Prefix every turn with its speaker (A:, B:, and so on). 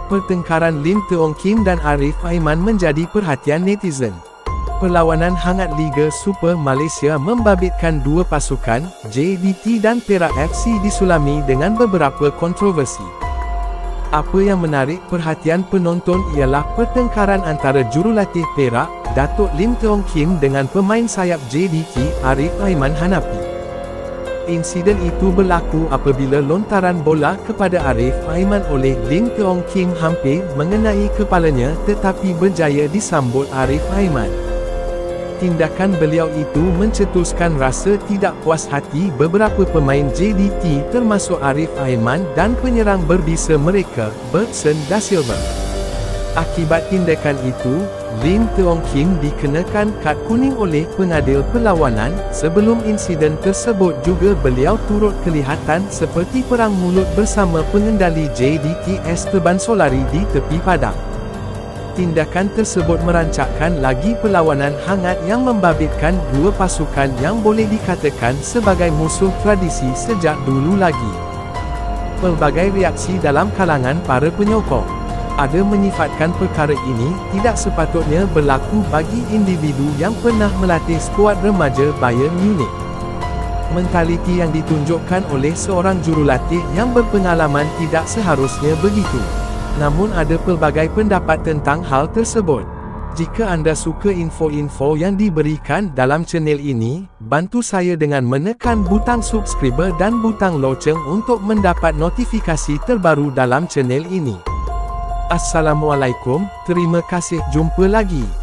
A: pertengkaran Lim Teong Kim dan Arif Aiman menjadi perhatian netizen. Perlawanan hangat Liga Super Malaysia membabitkan dua pasukan, JDT dan Perak FC disulami dengan beberapa kontroversi. Apa yang menarik perhatian penonton ialah pertengkaran antara jurulatih Perak, Datuk Lim Teong Kim dengan pemain sayap JDT, Arif Aiman Hanapi. Insiden itu berlaku apabila lontaran bola kepada Arif Aiman oleh Lim Teong Kim hampir mengenai kepalanya tetapi berjaya disambut Arif Aiman. Tindakan beliau itu mencetuskan rasa tidak puas hati beberapa pemain JDT termasuk Arif Aiman dan penyerang berbisa mereka, Bergson da Silva. Akibat tindakan itu, Lim Teong Kim dikenakan kad kuning oleh pengadil perlawanan. Sebelum insiden tersebut juga beliau turut kelihatan seperti perang mulut bersama pengendali JDT Esteban Solari di tepi padang. Tindakan tersebut merancakkan lagi perlawanan hangat yang membabitkan dua pasukan yang boleh dikatakan sebagai musuh tradisi sejak dulu lagi. Pelbagai reaksi dalam kalangan para penyokong ada menyifatkan perkara ini tidak sepatutnya berlaku bagi individu yang pernah melatih skuad remaja Bayern Munich. Mentaliti yang ditunjukkan oleh seorang jurulatih yang berpengalaman tidak seharusnya begitu. Namun ada pelbagai pendapat tentang hal tersebut. Jika anda suka info-info yang diberikan dalam channel ini, bantu saya dengan menekan butang subscribe dan butang loceng untuk mendapat notifikasi terbaru dalam channel ini. Assalamualaikum, terima kasih, jumpa lagi.